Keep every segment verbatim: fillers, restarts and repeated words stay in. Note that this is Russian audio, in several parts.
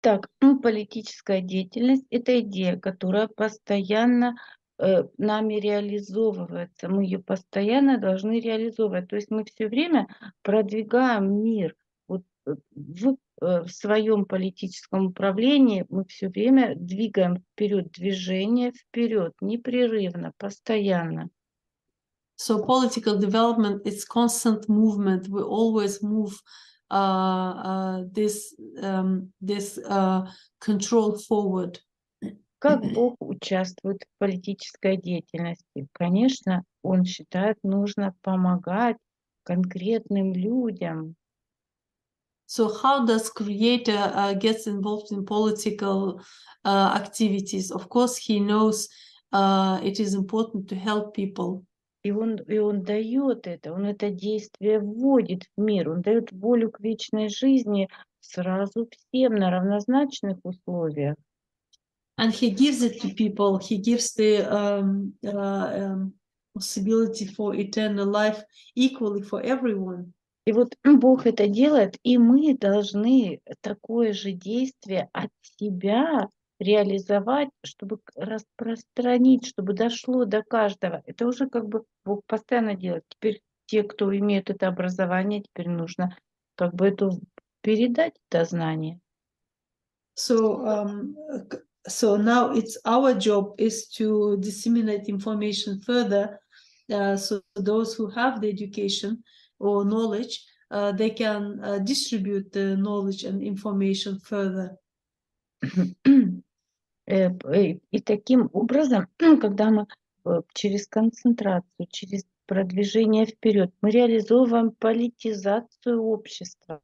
Итак, ну, политическая деятельность — это идея, которая постоянно э, нами реализовывается. Мы ее постоянно должны реализовывать. То есть мы все время продвигаем мир. Вот э, в, э, в своем политическом управлении мы все время двигаем вперед, движение вперед, непрерывно, постоянно. So political development is constant movement. We always move uh, uh, this um, this uh, control forward. Как Бог участвует в политической деятельности? Конечно, Он считает, нужно помогать конкретным людям. So how does creator uh, gets involved in political uh, activities? Of course, he knows uh, it is important to help people. И он, и он дает это, он это действие вводит в мир, он дает волю к вечной жизни сразу всем на равнозначных условиях. And he gives it to people. He gives the um, uh, um, possibility for eternal life equally for everyone. И вот Бог это делает, и мы должны такое же действие от себя реализовать, чтобы к- распространить, чтобы дошло до каждого. Это уже как бы Бог постоянно делает. Теперь те, кто имеют это образование, теперь нужно как бы эту передать это знание. So um, so now it's our job is to disseminate information further. Uh, so those who have the education or knowledge, uh, they can uh, distribute the knowledge and information further. Э, п- И таким образом, когда мы э, через концентрацию, через продвижение вперед, мы реализовываем политизацию общества.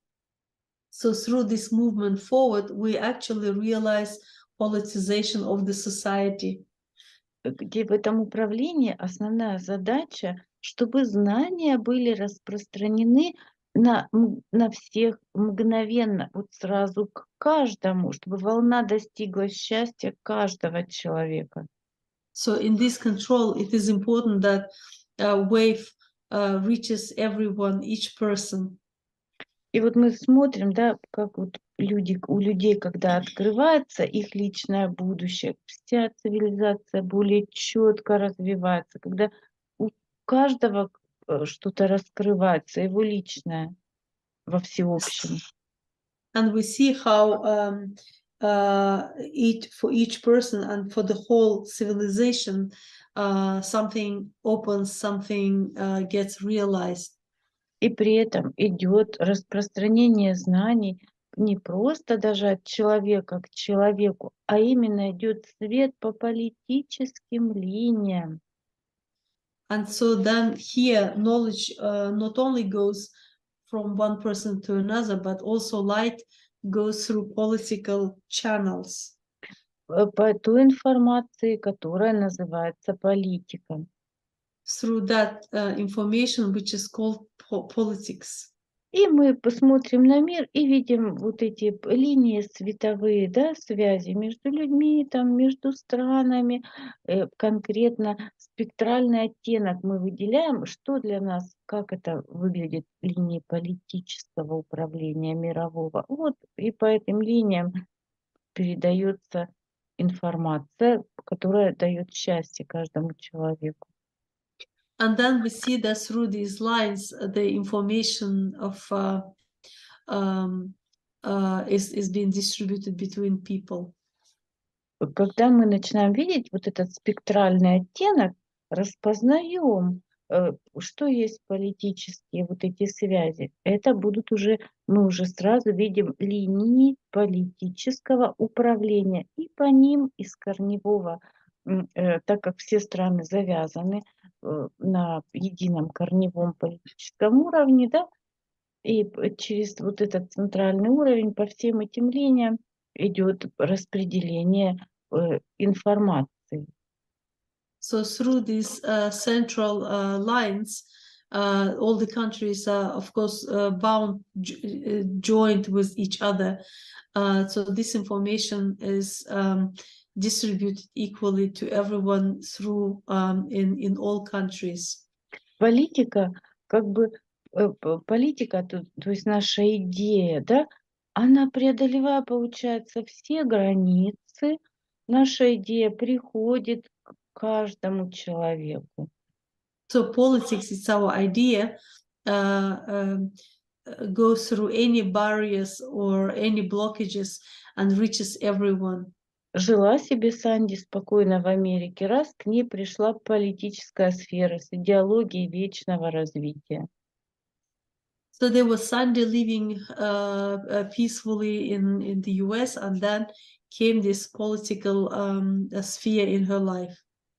So through this movement forward, we actually realize politicization of the society. э, Где в этом управлении основная задача, чтобы знания были распространены на, м- на всех мгновенно, вот сразу к каждому, чтобы волна достигла счастья каждого человека. So in this control, it is important that uh, wave uh, reaches everyone, each person. И вот мы смотрим, да, как вот люди, у людей, когда открывается их личное будущее, вся цивилизация более четко развивается, когда у каждого э, что-то раскрывается, его личное во всеобщем. And we see how um, uh, each for each person and for the whole civilization, uh, something opens, something uh, gets realized. И при этом идет распространение знаний не просто даже от человека к человеку, а именно идет свет по политическим линиям. And so then here, knowledge uh, not only goes from one person to another, but also light goes through political channels. э, По той информации, которая называется политиком. Through that uh, information, which is called po politics. И мы посмотрим на мир и видим вот эти п- линии световые, да, связи между людьми, там, между странами, э, конкретно спектральный оттенок мы выделяем, что для нас, как это выглядит линии политического управления мирового. Вот и по этим линиям передается информация, которая дает счастье каждому человеку. And then we see that through these lines, uh, the information of uh, um, uh, is is being distributed between people. Когда мы начинаем видеть вот этот спектральный оттенок, распознаем, э, что есть политические вот эти связи. Это будут уже, мы уже сразу видим линии политического управления. И по ним из корневого, м, э, так как все страны завязаны э, на едином корневом политическом уровне, да, и п- через вот этот центральный уровень по всем этим линиям идет распределение э, информации. So through these uh, central uh, lines, uh, all the countries are, of course, uh, bound, j- uh, joined with each other. Uh, so this information is um, distributed equally to everyone through um, in in all countries. Политика, как бы э, п- политика, то, то есть наша идея, да, она, преодолевая, получается, все границы, наша идея приходит к каждому человеку. So politics is our idea uh, um, uh, goes through any barriers or any blockages and reaches everyone. Жила себе Санди спокойно в Америке, раз к ней пришла политическая сфера с идеологией вечного развития. So there was Sandy living uh, uh, peacefully in, in the U S, and then came this political um, uh, sphere in her life.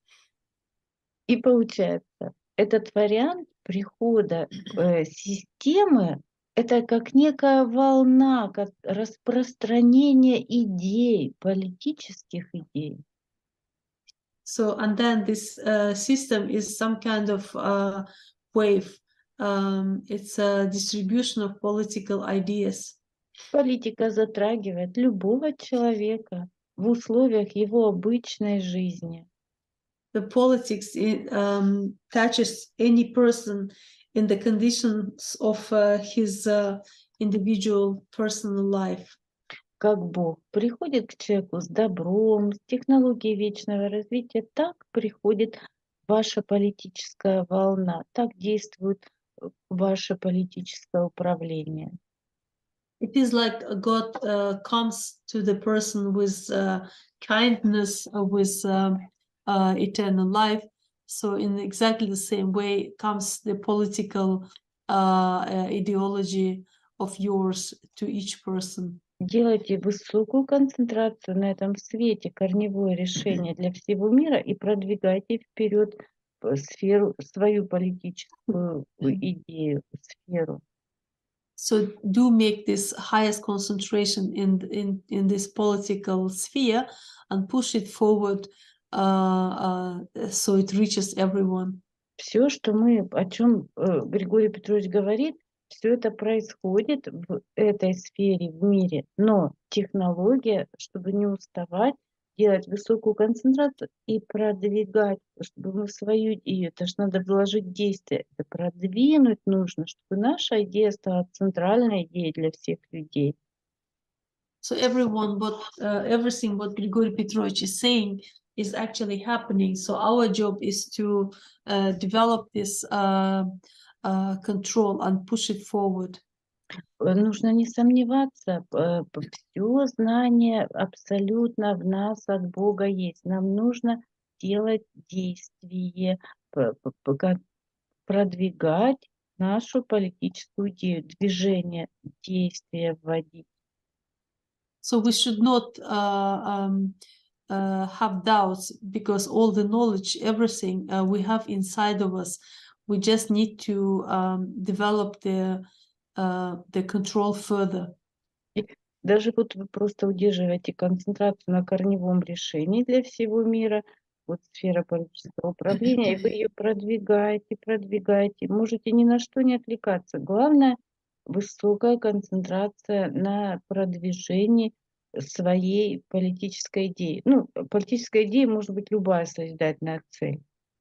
И получается, этот вариант прихода э, системы — это как некая волна, как распространение идей, политических идей. So, and then this uh, system is some kind of uh, wave. Um, it's a distribution of political ideas. Политика затрагивает любого человека в условиях его обычной жизни. The politics it, um, touches any person in the conditions of uh, his uh, individual personal life. Как Бог приходит к человеку с добром, с технологией вечного развития, так приходит ваша политическая волна, так действует э, ваше политическое управление. It is like God uh, comes to the person with uh, kindness, uh, with um, uh, eternal life. So in exactly the same way comes the political uh, uh, ideology of yours to each person. Делайте высокую концентрацию на этом свете, корневое решение для всего мира, и продвигайте вперед сферу, свою политическую идею, сферу. So do make this highest concentration in in in this political sphere and push it forward, uh, uh, so it reaches everyone. Все, что мы, о чем э, Григорий Петрович говорит, все это происходит в этой сфере, в мире. Но технология, чтобы не уставать, делать высокую концентрацию и продвигать, чтобы мы свою идею, это же надо вложить действие, это продвинуть нужно, чтобы наша идея стала центральной идеей для всех людей. So everyone, what uh, everything what Grigory Petrovich is saying is actually happening. So our job is to uh, develop this uh, uh, control and push it forward. Нужно не сомневаться, все знание абсолютно в нас от Бога есть. Нам нужно делать действие, продвигать нашу политическую идею, движение, действие вводить. So we should not uh, um, uh, have doubts, because all the knowledge, everything uh, we have inside of us, we just need to um, develop the uh, the control further. Даже вот вы просто удерживаете концентрацию на корневом решении для всего мира, вот сфера политического управления, и вы ее продвигаете, продвигаете. Можете ни на что не отвлекаться. Главное — высокая концентрация на продвижении своей политической идеи. Ну, политическая идея может быть любая созидательная цель.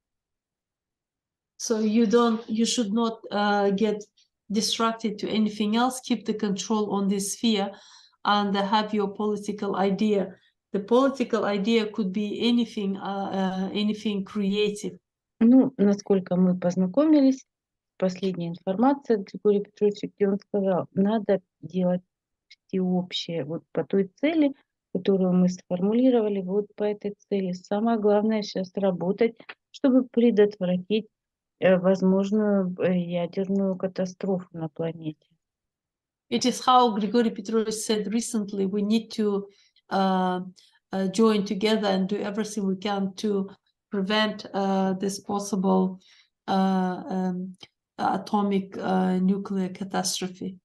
So you don't, you should not uh, get distracted to anything else. Keep the control on this sphere and have your political idea. The political idea could be anything, uh, uh, anything creative. Ну, насколько мы познакомились, последняя информация от Григория Петровича, где он сказал, надо делать всеобщее, вот по той цели, которую мы сформулировали, вот по этой цели. Самое главное сейчас работать, чтобы предотвратить э, возможную э, ядерную катастрофу на планете. It is how Grigory Petrovich said recently, we need to uh, uh, join together and do everything we can to prevent uh, this possible uh, um, atomic uh, nuclear catastrophe.